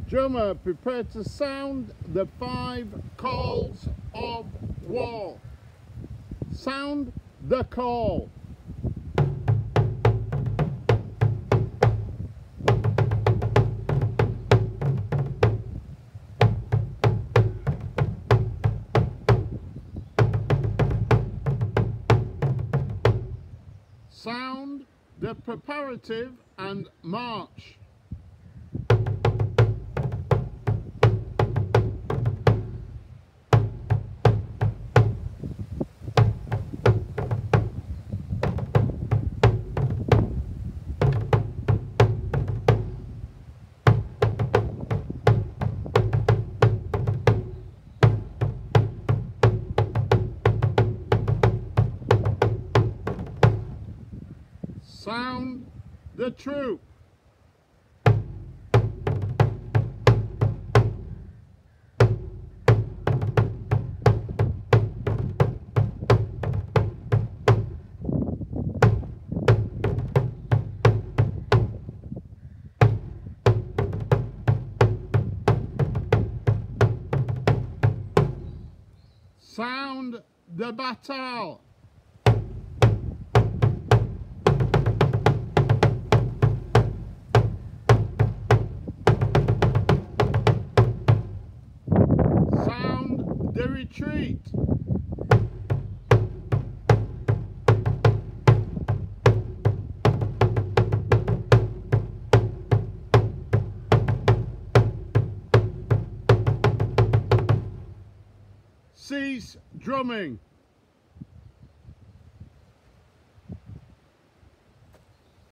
Drummer, prepare to sound the 5 calls of war. Sound the call. Sound the preparative and march. Sound the troop. Sound the battle. Sound the retreat. Cease drumming.